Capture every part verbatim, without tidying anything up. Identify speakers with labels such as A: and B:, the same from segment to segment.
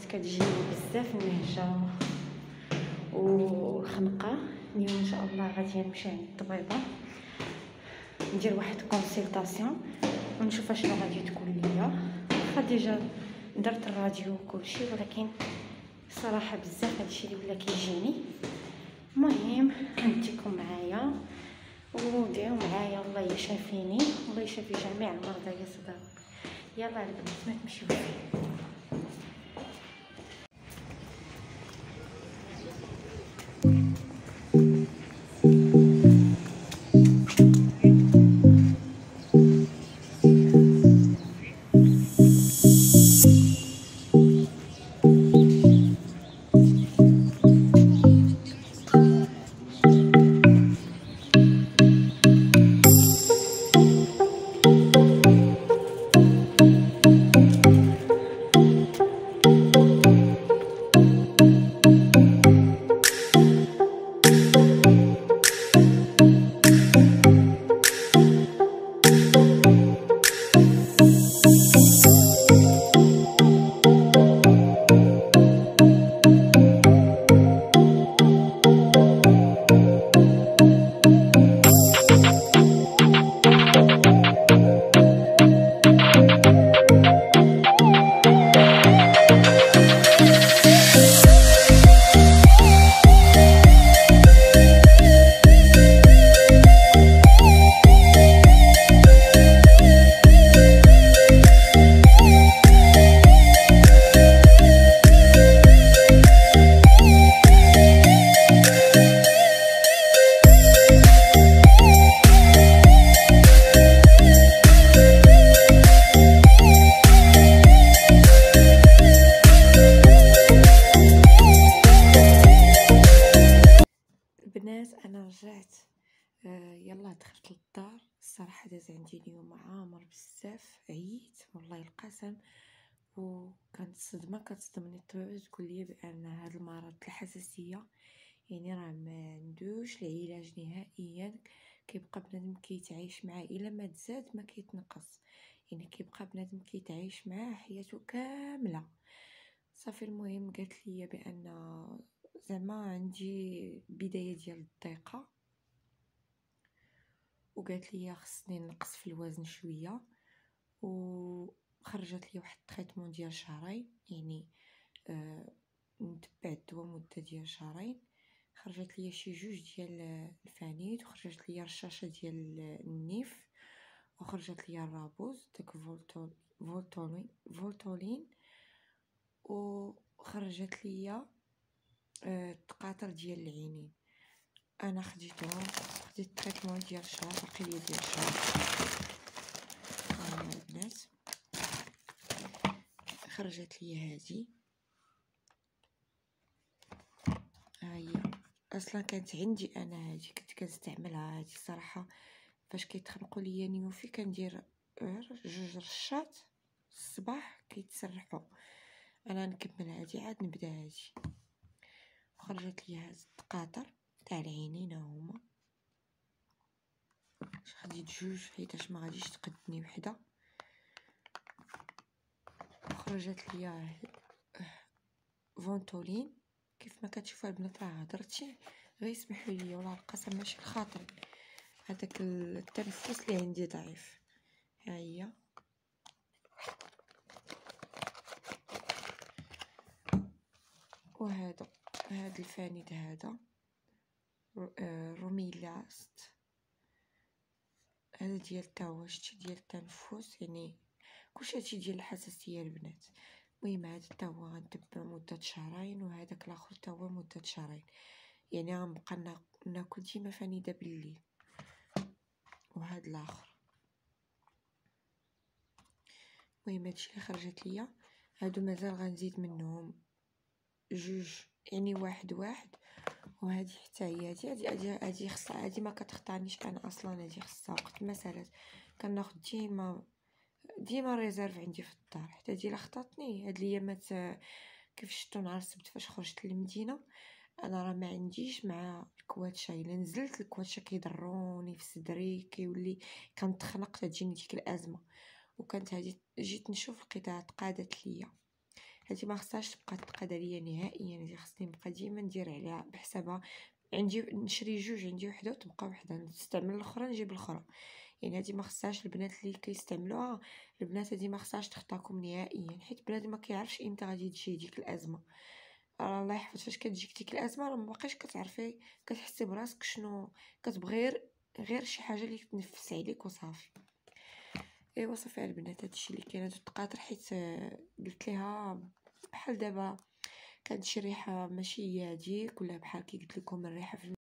A: كتجيني بزاف النهجه والخنقه. اليوم ان شاء الله غادي نمشي عند الطبيبه ندير واحد كونسلطاسيون ونشوف اشنو غادي تقول ليا. واخا ديجا درت الراديو وكلشي، ولكن صراحه بزاف هادشي اللي ولا كيجيني. المهم غنديكم معايا وديروا معايا، الله يشافيني والله يشافي جميع المرضى يا صداق. يلا البنات ما تمشيو فيه. البنات انا رجعت. آه يلا دخلت للدار. الصراحه داز عندي اليوم عامر بزاف، عييت والله القسم، وكانت صدمه كتصدمني. الطبيبه تقول لي بان هذا المرض الحساسيه يعني راه ما عندوش العلاج نهائيا، كيبقى بنادم كيتعايش معاه الا ما تزاد ما كيتنقص، يعني كيبقى بنادم كيتعايش معاه حياته كامله. صافي المهم قالت لي بان زعما عندي بدايه ديال الضيقه، وقالت لي خصني نقص في الوزن شويه، وخرجت لي واحد التريتمون ديال شهرين، يعني آه نتبع الدواء مده ديال شهرين. خرجت لي شي جوج ديال الفانيد، وخرجت لي رشاشه ديال النيف، وخرجت لي الرابوز داك فولتول فولتولين فولتولين وخرجت لي آه التقاطر ديال العينين. انا خديتهم، خديت التريتمون ديال شهر، باقي لي ديال شهر. ها البنات خرجت لي هذه، ها هي. اصلا كانت عندي انا هذه، كنت كنستعملها هذه الصراحه. فاش كيتخنقوا ليا نيوفي كندير جوج رشات الصباح كيتسرحوا. انا نكمل هذه عاد نبدا هذه. خرجت لي هاد التقاطر تاع العينين هما، خديت جوج حيتاش ما غاديش تقدني وحده. خرجت لي فونتولين. كيف ما كتشوفوا البنات راه هضرتي غير يسمحوا لي، ولا القسم ماشي الخاطر، هذاك التنفس اللي عندي ضعيف. ها هي وهذا هذا الفانيد هذا روميلاست، هذا ديال تا هو شتي ديال التنفس، يعني كلشي هادشي ديال الحساسيه البنات. المهم هذا تا هو غنتبع مده شهرين، وهذاك الاخر تا هو مده شهرين، يعني غنبقى ناكل ديما فانيده بالليل. وهذا الاخر المهم هادشي اللي خرجت ليا. هادو مازال غنزيد منهم جوج، يعني واحد واحد. وهذه حتى هي هذه هذه هذه خصها، هذه ما كتخطانيش انا اصلا، هذه خصها وقت ما سالات كناخذ ديما ديما ريزيرف عندي في الدار. حتى هذه الا خطاتني هاد الايامات كيف شفتوا نهار السبت فاش خرجت للمدينه، انا راه ما عنديش مع الكواتشه. الا نزلت الكواتشه كيضروني في صدري، كيولي كنتخنق، تجيني ديك الازمه. وكانت هذه جيت نشوف لقيتها تقادت ليا. هادي ما خصهاش تبقى تقاد عليا نهائيا، هادي خصني نبقى ديما ندير عليها بحسابها. عندي نشري جوج، عندي وحده وتبقى وحده، نستعمل الاخرى نجيب الاخرى. يعني هادي ما خصهاش البنات اللي كيستعملوها، البنات هادي ما خصهاش تخطاكم نهائيا، حيت بنادم ما كيعرفش امتى غادي تجي ديك الازمه. راه الله يحفظ، فاش كتجيك ديك الازمه راه مابقيتش كتعرفي، كتحسي براسك شنو كتبغي، غير غير شي حاجه اللي تنفس عليك وصافي. ايوا صافي البنات، هادشي اللي كاين. هاد التقاطر حيت قلت ليها بحال دابا كانت شي ريحه ماشي هي هاديك، ولا بحال كي قلت لكم الريحه في.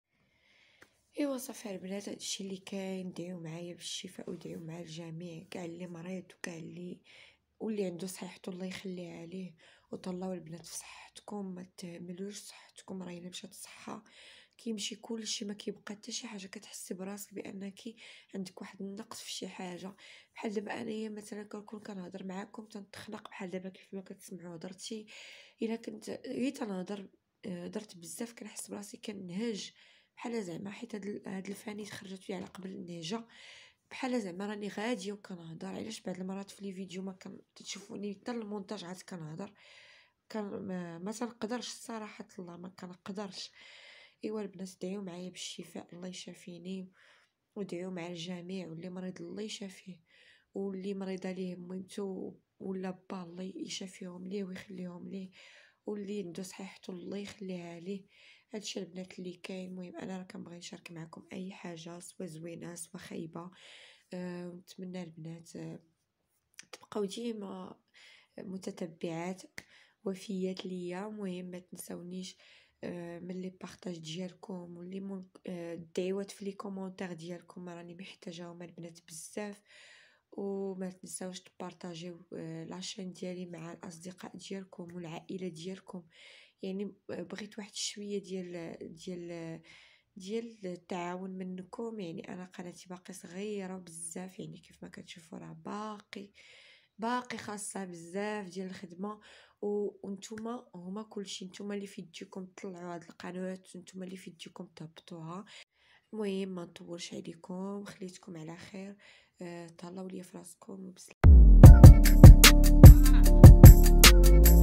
A: ايوا صافي البنات، هادشي اللي كاين. دعيو معايا بالشفاء ودعيو مع الجميع، كاع اللي مريض وكاع اللي واللي عنده صحته الله يخليها عليه. وطلعوا البنات في صحتكم، ما تهملوش صحتكم، راه الا مشات الصحه كيمشي كلشي، ما كيبقى حتى شي حاجه. كتحسي براسك بانك عندك واحد النقص في شي حاجه. بحال دابا انايا مثلا كنكون كنهضر معاكم تنتخنق، بحال دابا كيف ما كتسمعوا هضرتي، الا كنت غير تنهضر درت بزاف كنحس براسي كنهج، بحال زعما حيت هاد هاد الفاني خرجت لي على قبل النهجه، بحال زعما راني غاديه وكنهضر. علاش بعض المرات في لي فيديو ما كتشوفوني حتى المونتاج عاد كنهضر، كان ما, ما تنقدرش صراحه الله، ما كنقدرش. ايوا البنات، دعيو معايا بالشفاء، الله يشافيني، ودعيو مع الجميع، واللي مريض الله يشافيه، واللي مريضه ليه ميمتو ولا با الله يشافيهم ليه ويخليهم ليه، واللي عنده صحيحته الله يخليها ليه. هادشي البنات اللي كاين. المهم انا راه كنبغي نشارك معكم اي حاجه، سوا زوينه سوا خايبه. أه ونتمنى البنات أه تبقاو ديما متتبعات وفيات ليا. المهم ما تنساونيش أه من لي بارطاج ديالكم، واللي أه الدعوات في لي كومونتير ديالكم راني محتاجاهم البنات بزاف. وما تنساوش تبارطاجيو أه لاشين ديالي مع الاصدقاء ديالكم والعائله ديالكم. يعني بغيت واحد شويه ديال ديال ديال التعاون منكم. يعني انا قناتي باقي صغيره بزاف، يعني كيف ما كتشوفوا راه باقي باقي خاصها بزاف ديال الخدمه. وانتوما هما كلشي، نتوما اللي في يديكم تطلعوا هاد القناه، نتوما اللي في يديكم تهبطوها. المهم ما نطولش عليكم، خليتكم على خير. أه تهلاو ليا في راسكم وبسلامه.